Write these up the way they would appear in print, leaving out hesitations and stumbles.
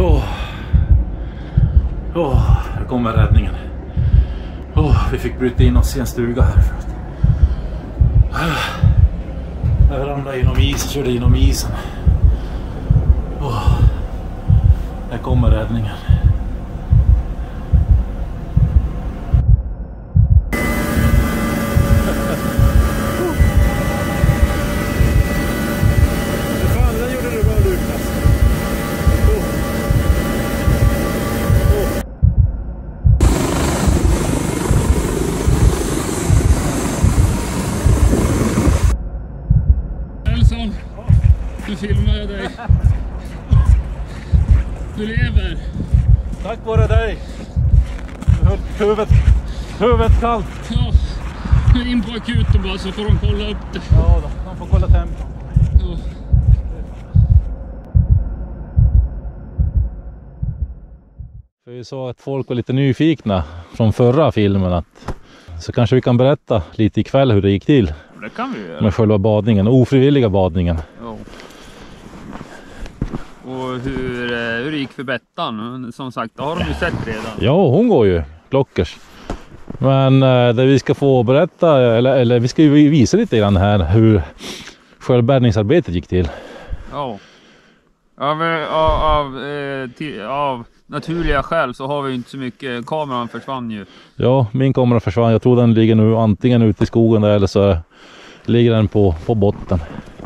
Här kommer räddningen. Vi fick bryta in oss i en stuga här förut. Jag ramlade inom isen, körde inom isen. Här kommer räddningen. Nu filmar jag dig. Du lever. Tack vare dig. Huvudet kallt. Ja, nu in på akuten bara så får de kolla upp det. Ja då, de får kolla tempo. Ja. För vi sa att folk var lite nyfikna från förra filmen, så kanske vi kan berätta lite ikväll hur det gick till. Det kan vi göra. Med själva badningen, ofrivilliga badningen. Ja. Och hur det gick för Bettan, som sagt, det har de ju sett redan. Ja, hon går ju klockers. Men det vi ska få berätta, eller vi ska ju visa lite grann här hur självbärgningsarbetet gick till. Ja. Av naturliga skäl så har vi inte så mycket, kameran försvann ju. Ja, min kamera försvann. Jag tror den ligger nu antingen ute i skogen där eller så ligger den på botten.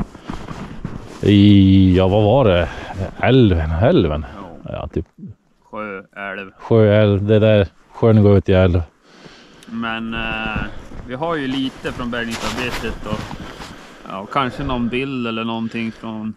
Ja, vad var det? Älven. Ja, typ. Sjöälv, det där sjön går ut i älv. Men vi har ju lite från bärgningsarbetet och kanske någon bild eller någonting från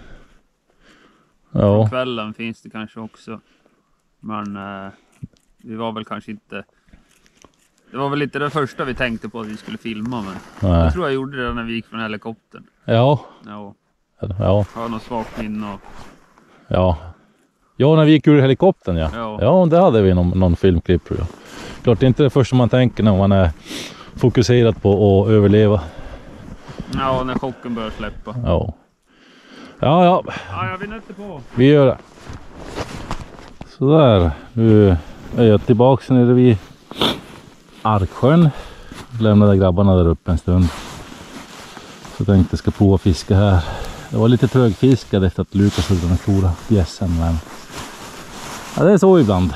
kvällen finns det kanske också. Men vi var väl kanske inte... Det var väl inte det första vi tänkte på att vi skulle filma, men jag tror jag gjorde det när vi gick från helikoptern. Ja. Jag har något svagt minne och... Ja, när vi gick ur helikoptern, ja, det hade vi någon filmklipp. Ja. Klart det är inte det första man tänker när man är fokuserad på att överleva. Ja, när chocken börjar släppa. Ja, vi nötte på. Vi gör det. Sådär, nu är jag tillbaka nere vid Arksjön. Lämnade grabbarna där uppe en stund. Så tänkte jag ska prova fiska här. Det var lite trögfiskad efter att Lukas höll den stora bjässen, men ja, det är så ibland.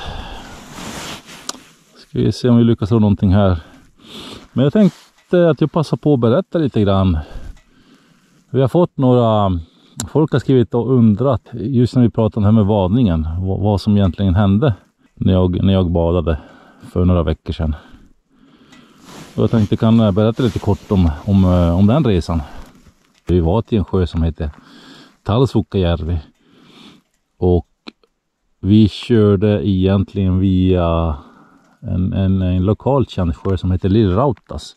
Ska vi se om vi lyckas ha någonting här. Men jag tänkte att jag passar på att berätta lite grann. Vi har fått några... Folk har skrivit och undrat just när vi pratade om det här med vadningen. Vad som egentligen hände när jag badade för några veckor sedan. Och jag tänkte kan berätta lite kort om den resan. Vi var till en sjö som heter Talsukkajärvi. Och vi körde egentligen via en lokalt känd sjö som heter Lillrautas.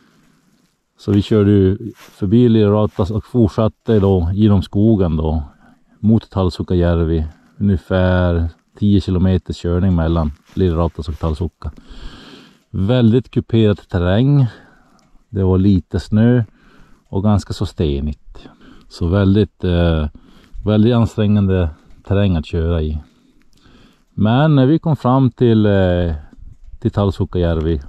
Så vi körde förbi Lillrautas och fortsatte då genom skogen då mot Talsukkajärvi. Ungefär 10 kilometer körning mellan Lillrautas och Talsukka. Väldigt kuperad terräng. Det var lite snö och ganska så stenigt. Så väldigt ansträngande terräng att köra i. Men när vi kom fram till Talsukkajärvi,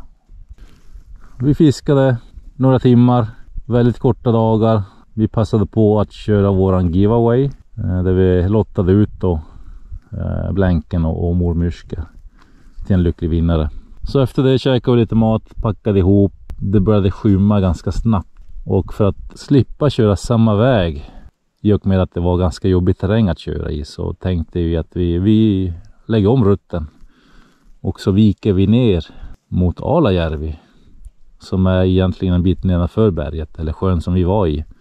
vi fiskade några timmar, väldigt korta dagar. Vi passade på att köra våran giveaway där vi lottade ut då blänken och mormyrska till en lycklig vinnare. Så efter det käkade vi lite mat, packade ihop. Det började skymma ganska snabbt. Och för att slippa köra samma väg, i och med att det var ganska jobbigt terräng att köra i, så tänkte vi att vi lägger om rutten. Och så viker vi ner mot Alajärvi, som är egentligen en bit nedanför berget, eller sjön som vi var i.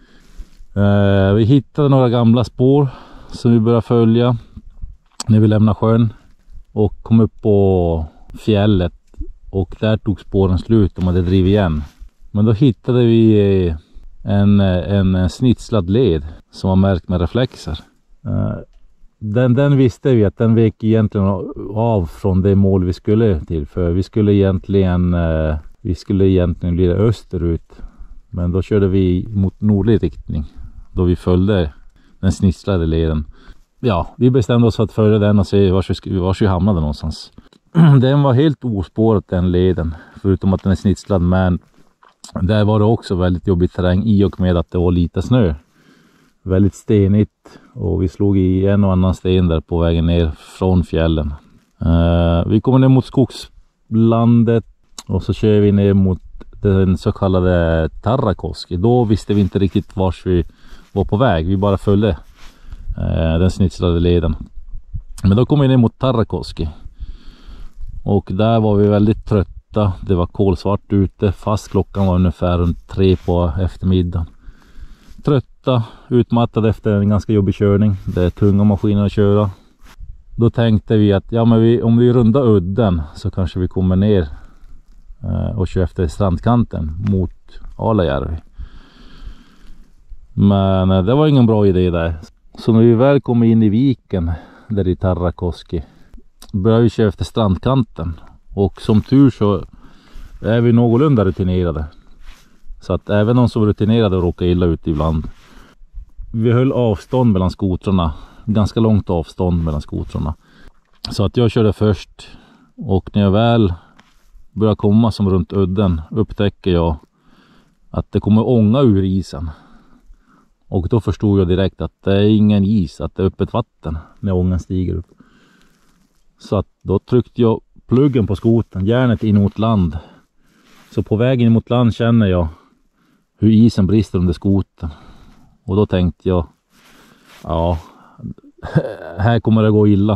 Vi hittade några gamla spår som vi började följa när vi lämnade sjön och kom upp på fjället, och där tog spåren slut, de hade drivit igen. Men då hittade vi en snitslad led som var märkt med reflexer. Den visste vi att den vek egentligen av från det mål vi skulle till, för vi skulle egentligen bli österut, men då körde vi mot nordlig riktning då vi följde den snitslade leden. ja, vi bestämde oss för att följa den och se var vi hamnade någonstans. Den var helt ospårat den leden, förutom att den är snitslad, men där var det också väldigt jobbig terräng i och med att det var lite snö. Väldigt stenigt och vi slog i en och annan sten där på vägen ner från fjällen. Vi kommer ner mot skogslandet och så kör vi ner mot den så kallade Tarrakoski. Då visste vi inte riktigt vart vi var på väg. Vi bara följde den snitslade leden. Men då kom vi ner mot Tarrakoski. Och där var vi väldigt trötta. Det var kolsvart ute, fast klockan var ungefär runt 3 på eftermiddagen. Trötta, utmattade efter en ganska jobbig körning. Det är tunga maskiner att köra. Då tänkte vi att ja, men om vi rundar udden så kanske vi kommer ner och kör efter strandkanten mot Alajärvi. Men det var ingen bra idé där. Så när vi väl kom in i viken där i Tarrakoski började vi köra efter strandkanten. Och som tur så är vi någorlunda rutinerade. Så att även de som var rutinerade råkade illa ut ibland. Vi höll avstånd mellan skotrarna. Ganska långt avstånd mellan skotrarna. Så att jag körde först. Och när jag väl börjar komma som runt udden upptäcker jag att det kommer ånga ur isen. Och då förstod jag direkt att det är ingen is, att det är öppet vatten när ångan stiger upp. Så att då tryckte jag pluggen på skoten, järnet in mot land. Så på vägen mot land känner jag hur isen brister under skoten. Och då tänkte jag, ja, här kommer det gå illa.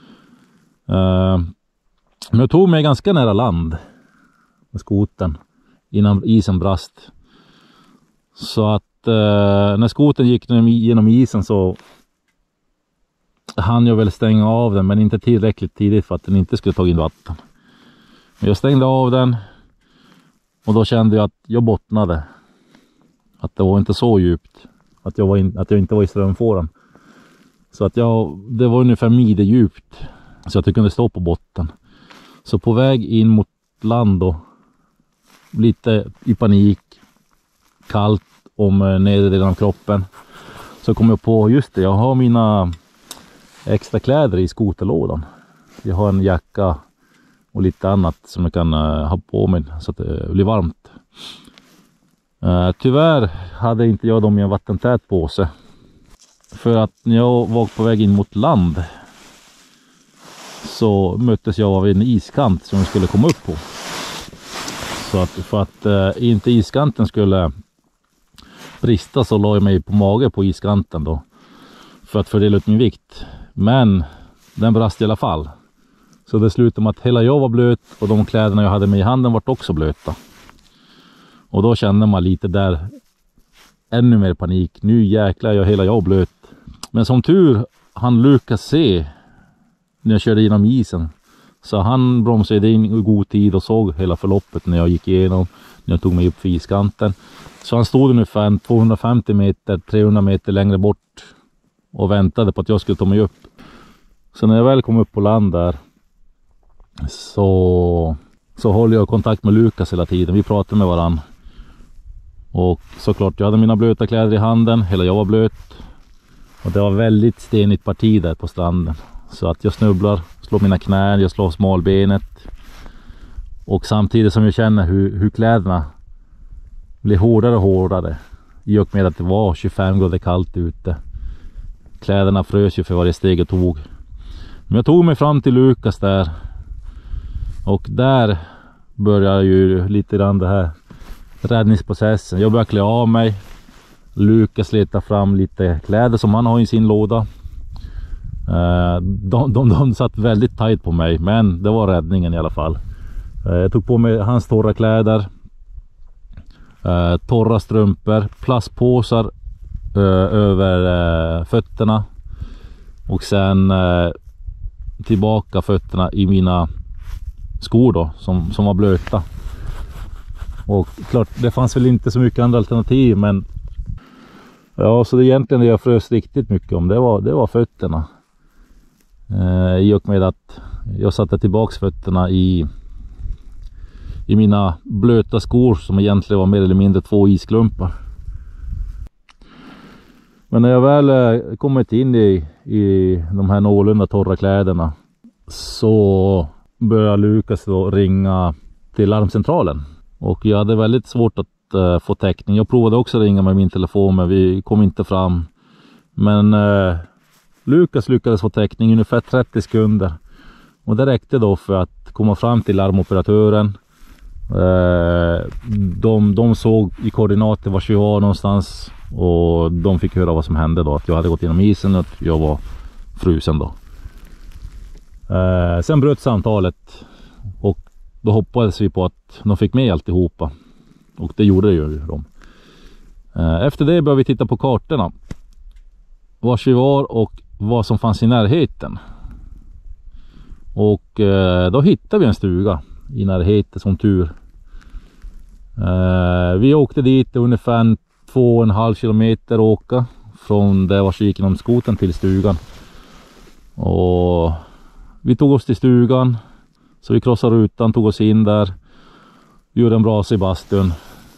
Men jag tog mig ganska nära land med skoten innan isen brast. Så att när skoten gick genom isen så hann jag väl stänga av den, men inte tillräckligt tidigt för att den inte skulle ta in vatten. Men jag stängde av den och då kände jag att jag bottnade. Att det var inte så djupt. Att jag inte var i strömfåran. Så att det var ungefär midjedjupt. Så att jag kunde stå på botten. Så på väg in mot land då, lite i panik, kallt om nedre delen av kroppen, så kom jag på, just det, jag har mina extra kläder i skoterlådan. Jag har en jacka och lite annat som jag kan ha på mig så att det blir varmt. Tyvärr hade inte jag dem i en vattentät påse. För att när jag var på väg in mot land så möttes jag av en iskant som jag skulle komma upp på. Så att för att inte iskanten skulle brista så la jag mig på mage på iskanten då. För att fördela ut min vikt. Men den brast i alla fall. Så det slutade med att hela jag var blöt och de kläderna jag hade med i handen var också blöta. Och då kände man lite där ännu mer panik. Nu jäklar jag hela jag blöt. Men som tur han Lukas se när jag körde genom isen. Så han bromsade in i god tid och såg hela förloppet när jag gick igenom. När jag tog mig upp för iskanten. Så han stod ungefär 250 meter, 300 meter längre bort. Och väntade på att jag skulle ta mig upp. Så när jag väl kom upp på land där. Så håller jag kontakt med Lukas hela tiden. Vi pratade med varann. Och såklart jag hade mina blöta kläder i handen. Hela jag var blöt. Och det var väldigt stenigt parti där på stranden. Så att jag snubblar, slår mina knän, jag slår smalbenet. Och samtidigt som jag känner hur kläderna blir hårdare och hårdare. I och med att det var 25 grader kallt ute. Kläderna frös ju för varje steg jag tog. Men jag tog mig fram till Lukas där. Och där börjar ju lite grann det här räddningsprocessen. Jag börjar klä av mig. Lukas letar fram lite kläder som han har i sin låda. De satt väldigt tajt på mig, men det var räddningen i alla fall. Jag tog på mig hans torra kläder, torra strumpor, plastpåsar över fötterna och sen tillbaka fötterna i mina skor då, som var blöta. Och klart, det fanns väl inte så mycket andra alternativ, men ja, så det egentligen det jag frös riktigt mycket om, det var fötterna. I och med att jag satte tillbaks fötterna i mina blöta skor som egentligen var mer eller mindre 2 isklumpar. Men när jag väl kommit in i de här någorlunda torra kläderna så började Lukas då ringa till larmcentralen. Och jag hade väldigt svårt att få täckning. Jag provade också ringa med min telefon men vi kom inte fram. Men Lukas lyckades få täckning ungefär 30 sekunder. Och det räckte då för att komma fram till larmoperatören. De såg i koordinater var jag var någonstans. Och de fick höra vad som hände då. Att jag hade gått genom isen och att jag var frusen då. Sen bröt samtalet. Och då hoppades vi på att de fick med alltihopa. Och det gjorde ju de. Efter det började vi titta på kartorna. Vars vi var och vad som fanns i närheten. Och då hittade vi en stuga i närheten som tur. Vi åkte dit ungefär 2,5 kilometer åka från där var vi gick genom skoten till stugan. Och vi tog oss till stugan. Så vi krossade rutan, tog oss in där. Gjorde en brasa i bastun.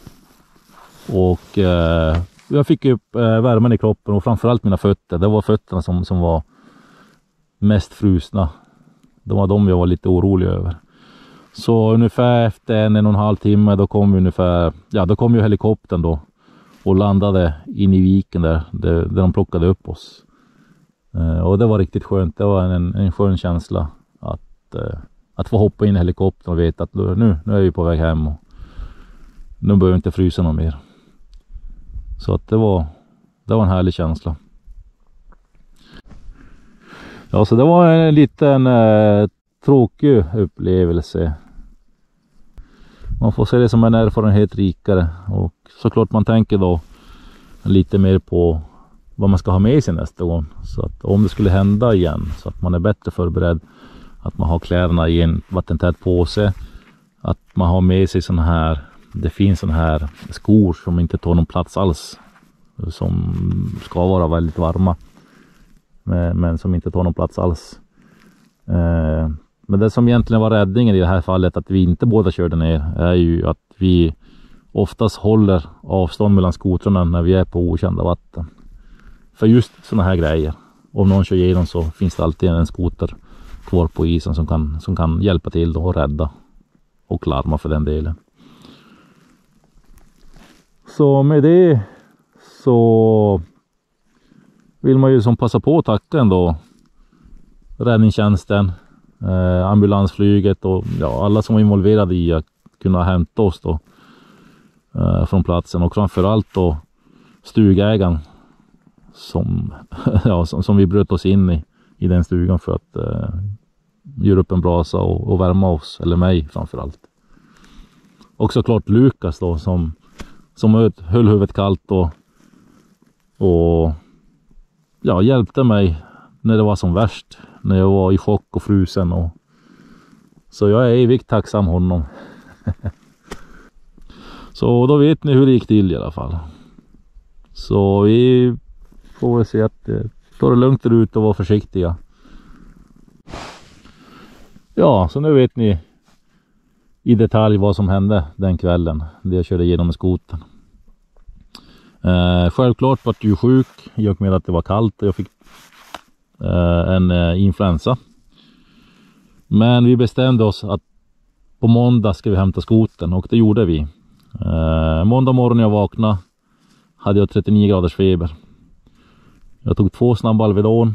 Och jag fick upp värmen i kroppen och framförallt mina fötter. Det var fötterna som var mest frusna. Det var de jag var lite orolig över. Så ungefär efter 1,5 timme då kom ju helikoptern då. Och landade in i viken där de plockade upp oss. Och det var riktigt skönt. Det var en skön känsla att få hoppa in i helikoptern och veta att nu är vi på väg hem. Och nu behöver vi inte frysa någon mer. Så att det var en härlig känsla. Ja, så det var en liten tråkig upplevelse. Man får se det som en erfarenhet rikare. Och såklart man tänker då lite mer på vad man ska ha med sig nästa gång. Så att om det skulle hända igen så att man är bättre förberedd. Att man har kläderna i en vattentät påse. Att man har med sig sån här. Det finns sån här skor som inte tar någon plats alls. Som ska vara väldigt varma. Men som inte tar någon plats alls. Men det som egentligen var räddningen i det här fallet att vi inte båda körde ner är ju att vi oftast håller avstånd mellan skotrarna när vi är på okända vatten. För just såna här grejer. Om någon kör igenom så finns det alltid en skoter kvar på isen som kan hjälpa till då och rädda och larma för den delen. Så med det så vill man ju som passa på att tacka ändå räddningstjänsten, ambulansflyget och alla som var involverade i att kunna hämta oss då från platsen och framförallt då stugägaren som vi bröt oss in i den stugan för att göra upp en brasa och värma oss, eller mig framförallt. Och såklart Lukas då som höll huvudet kallt och hjälpte mig när det var som värst. När jag var i chock och frusen. Så jag är evigt tacksam honom. Så då vet ni hur det gick till i alla fall. Så vi får väl se att ta det lugnt där ute och vara försiktiga. Ja, så nu vet ni i detalj vad som hände den kvällen. Det jag körde igenom med skoten. Självklart var jag sjuk i och med att det var kallt och jag fick en influensa. Men vi bestämde oss att på måndag ska vi hämta skoten och det gjorde vi. Måndag morgon när jag vaknade hade jag 39 graders feber. Jag tog 2 snabba Alvedon.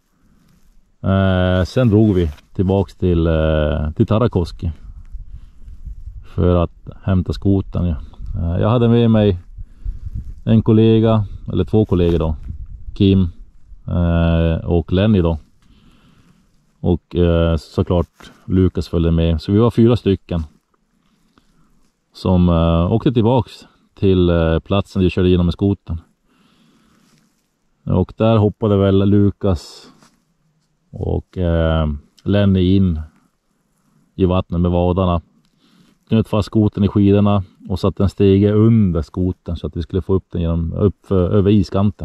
Sen drog vi tillbaks till Tarakoski för att hämta skoten. Jag hade med mig en kollega, eller 2 kollegor då, Kim och Lenny då. Och såklart Lukas följde med. Så vi var 4 stycken som åkte tillbaks till platsen där vi körde igenom med skoten. Och där hoppade väl Lukas och Lenny in i vattnet med vadarna. Knöt fast skoten i skidorna och satte en stege under skoten så att vi skulle få upp den över iskanten.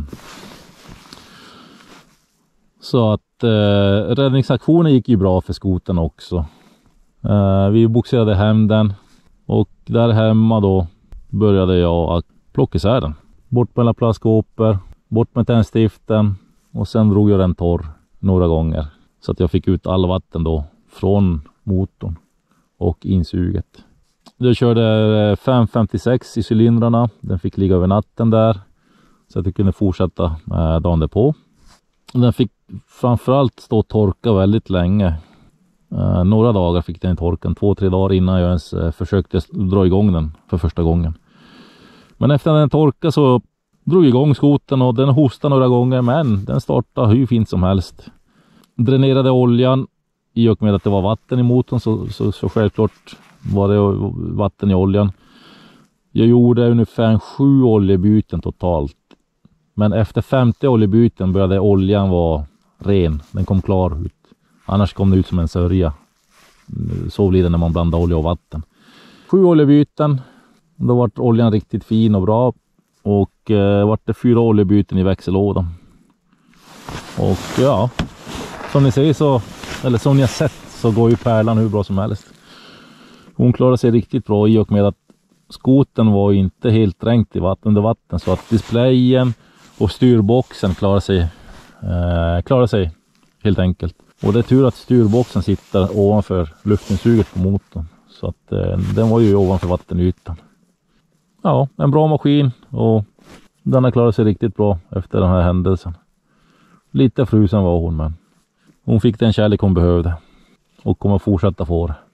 Så att räddningsaktionen gick ju bra för skoten också. Vi boxerade hem den och där hemma då började jag att plocka isär den. Bort mellan plastskåpor, bort med tändstiften och sen drog jag den torr några gånger. Så att jag fick ut all vatten då från motorn och insuget. Jag körde 556 i cylindrarna. Den fick ligga över natten där. Så att jag kunde fortsätta dagen därpå. Den fick framförallt stå och torka väldigt länge. Några dagar fick den torka. 2-3 dagar innan jag ens försökte dra igång den för första gången. Men efter den torkade så drog jag igång skoten och den hostade några gånger. Men den startade hur fint som helst. Dränerade oljan i och med att det var vatten i motorn så självklart var det vatten i oljan. Jag gjorde ungefär 7 oljebyten totalt. Men efter 50 oljebyten började oljan vara ren. Den kom klar ut. Annars kom det ut som en sörja. Så blir det när man blandar olja och vatten. 7 oljebyten. Då var oljan riktigt fin och bra. Och var det 4 oljebyten i växellådan. Och ja, som ni ser så, eller som ni har sett, så går ju Pärlan hur bra som helst. Hon klarade sig riktigt bra i och med att skoten var inte helt dränkt i under vatten. Så att displayen och styrboxen klarar sig helt enkelt. Och det är tur att styrboxen sitter ovanför luftinsuget på motorn. Så att den var ju ovanför vattenytan. Ja, en bra maskin och den har klarat sig riktigt bra efter den här händelsen. Lite frusen var hon, men hon fick den kärlek hon behövde och kommer fortsätta få det.